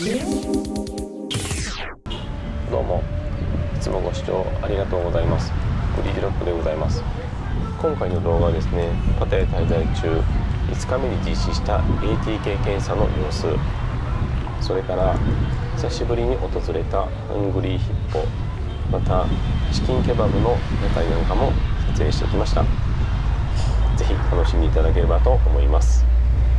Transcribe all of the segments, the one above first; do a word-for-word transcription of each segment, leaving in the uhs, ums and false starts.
どうも、いつもご視聴ありがとうございます。ブリージロックでございます。今回の動画はですね、パタヤ滞在中いつかめに実施した エーティーケー 検査の様子、それから久しぶりに訪れたハングリーヒッポ、またチキンケバブの屋台なんかも撮影してきました。ぜひ楽しみいただければと思います。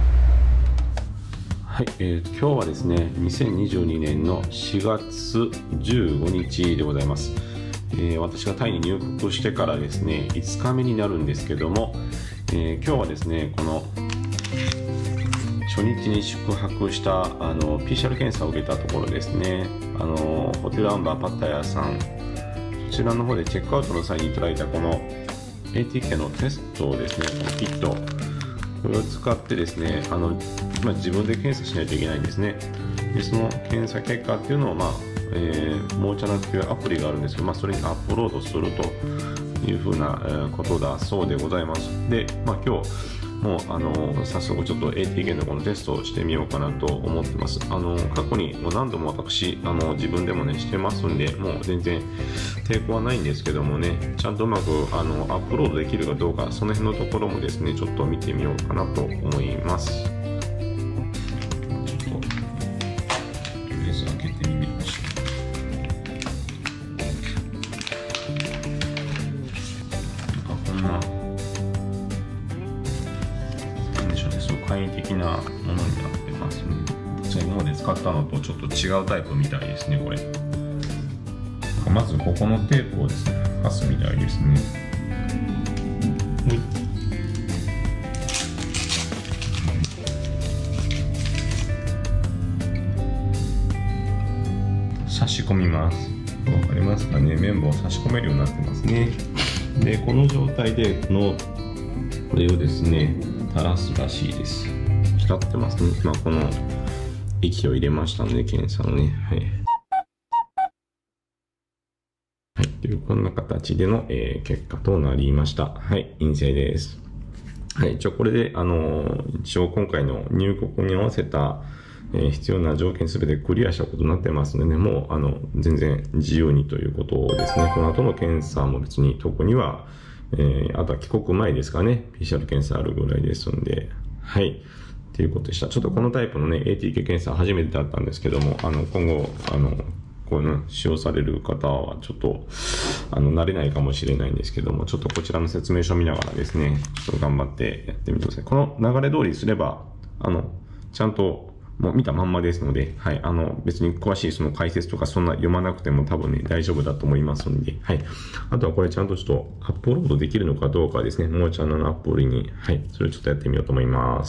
はい、えー、今日はですね、にせんにじゅうにねんのしがつじゅうごにちでございます。えー、私がタイに入国してからですね、いつかめになるんですけども、えー、今日はですね、この初日に宿泊したあの ピーシーアール 検査を受けたところですね、あのホテルアンバーパタヤさん、こちらの方でチェックアウトの際にいただいたこの エーティーケー のテストをですね、このキット、これを使ってですね、あの、まあ、自分で検査しないといけないんですね。で、その検査結果っていうのを、まあえー、モーチャナというアプリがあるんですけど、まあ、それにアップロードするというふうなことだそうでございます。で、まあ、今日もうあの早速ちょっと エーティーケー のこのテストをしてみようかなと思ってます。あの過去にもう何度も私あの自分でもねしてますんで、もう全然抵抗はないんですけどもね、ちゃんとうまくあのアップロードできるかどうか、その辺のところもですねちょっと見てみようかなと思います。ちょっととりあえず開けてみましょう。簡易的なものになってますね。今まで使ったのとちょっと違うタイプみたいですね、これ。まずここのテープをですね、剥がすみたいですね。差し込みます。わかりますかね、綿棒を差し込めるようになってますね。で、この状態でこのこれをですね垂らすらしいです。光ってますね。まあ、この液を入れましたので、検査のね。はい。はい。という、こんな形での、えー、結果となりました。はい。陰性です。はい。一応、これで、あのー、一応、今回の入国に合わせた、えー、必要な条件すべてクリアしたことになってますので、ね、もう、あの、全然自由にということですね。この後の検査も別に特には、えー、あとは帰国前ですかね、ピーシーアール 検査あるぐらいですんで、はい。ということでした。ちょっとこのタイプのね、エーティーケー 検査初めてだったんですけども、あの、今後、あの、こういうの使用される方は、ちょっと、あの、慣れないかもしれないんですけども、ちょっとこちらの説明書を見ながらですね、ちょっと頑張ってやってみてください。この流れ通りすれば、あの、ちゃんと、もう見たまんまですので、はい、あの、別に詳しいその解説とかそんな読まなくても多分ね、大丈夫だと思いますので、はい。あとはこれちゃんとちょっとアップロードできるのかどうかですね、もうちゃんのアプリに、はい、それをちょっとやってみようと思います。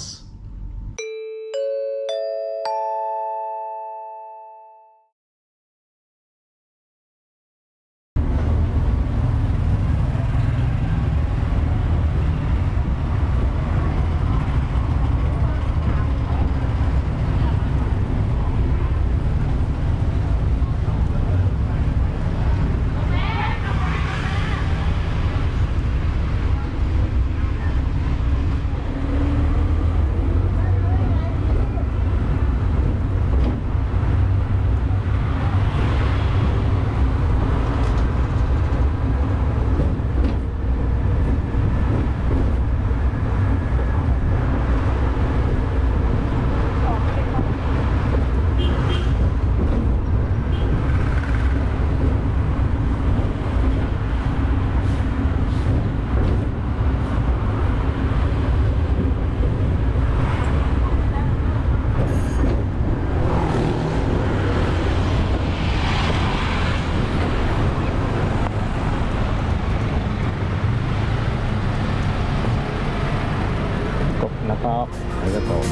ありがとう。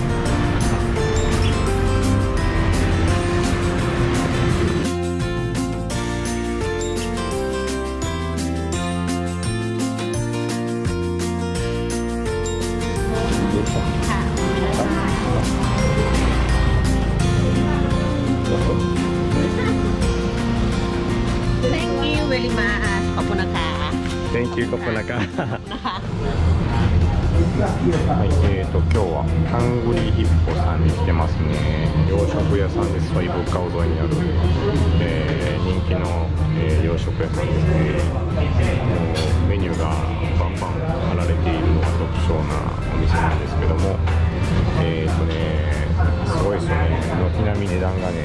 Thank you very much ขอบคุณนะคะ Thank you ขอบคุณนะคะはい、えーと今日はハングリーヒッポさんに来てますね。洋食屋さんです。ソイブカオ沿いにある、えー、人気の、えー、洋食屋さんですね。もうメニューがバンバン貼られているのが特徴なお店なんですけども、えーとねすごいですよね。軒並み値段がね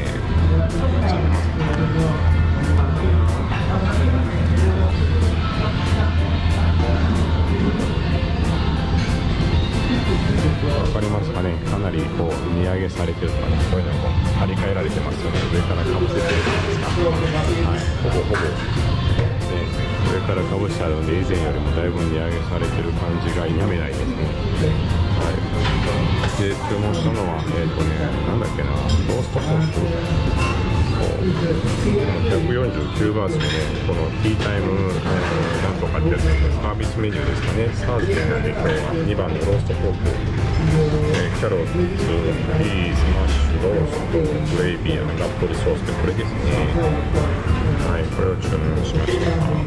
わかりますかね。かなりこう値上げされてるとかね、こういうのも張り替えられてますよね。上からかぶせてるんですか。はい、ほぼほぼ、ね、上からかぶしてあるので以前よりもだいぶ値上げされてる感じが否めないですね。はい、で注文したのはえっ、ー、とねなんだっけな、ローストポークひゃくよんじゅうきゅうバーツのね、このティータイム、えー、なんとかってやつでサービスメニューですかね。サーズなんで今日はにばんのローストポーク、えー、キャロット、ピース、マッシュ、ロースト、グレイビー、ラップルソースでこれですね。はい、これを注文しました。はい、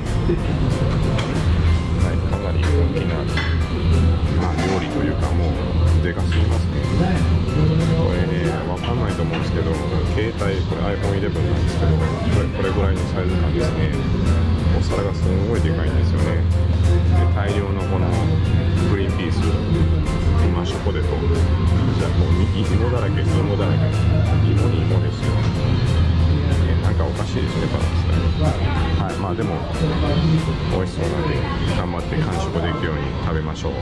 かなり大きな、まあ、料理というかもうでかすぎますね。これね、わかんないと思うんですけど、携帯、これ アイフォンイレブン なんですけど、これ、これぐらいのサイズ感ですね。お皿がすごいでかいんですよね。で、大量のこのグリーンピース、マッシュポテト、じゃあもう芋だらけ、芋だらけ、芋に芋ですよ。なんかおかしいですね、バランスが。はい、まあでも、美味しそうなので、頑張って完食できるように食べましょう。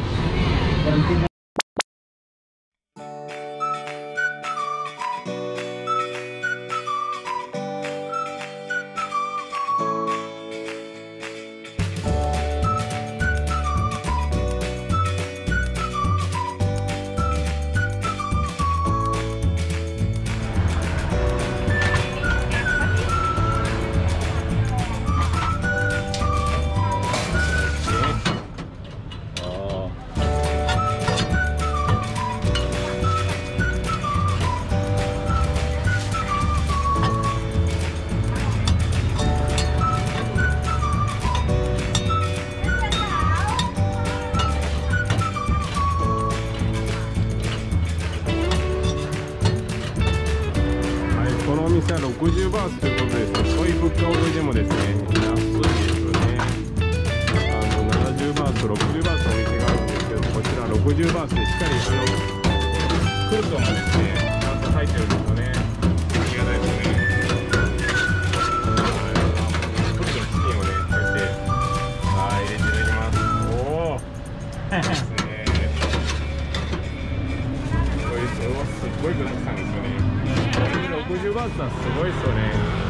このお店はろくじゅうバーツということです。ソイブカオ沿いでもですね、安いですよね。あのななじゅうバーツ、ろくじゅうバーツのお店があるんですけど、こちらろくじゅうバーツでしっかりあのクルトンがですね、ちゃんと入ってるんですよね。ありがたいですね。クルトンチキンをね、こうやってはい入れていただきます。おお。ですね。これすごい具だくさんですよね。ろくじゅうバーツはすごいですよね。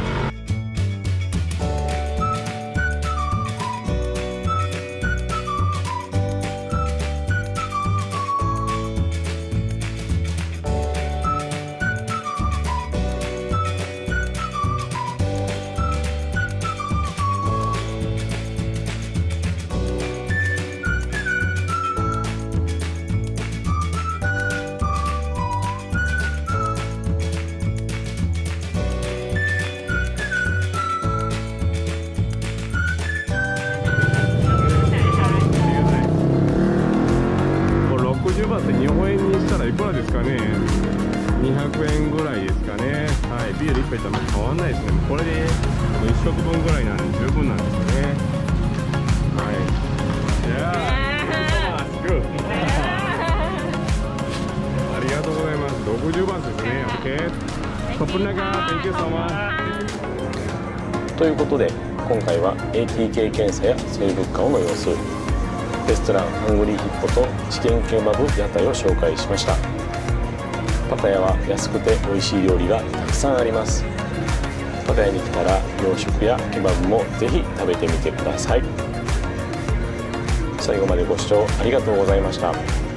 ろくじゅうバーツ日本円にしたらいくらですかね。にひゃくえんぐらいですかね。はい、ビールいっぱいとも変わんないですね。これでいっ食分ぐらいなんで十分なんですよね。はい。いやー、グッありがとうございます。ろくじゅうバーツですね。OK。トップナガー、Thank you so much。ということで、今回は エーティーケー 検査やソイブカオの様子、レストランハングリーヒッポとチキンケバブ屋台を紹介しました。パタヤは安くて美味しい料理がたくさんあります。パタヤに来たら洋食やケバブもぜひ食べてみてください。最後までご視聴ありがとうございました。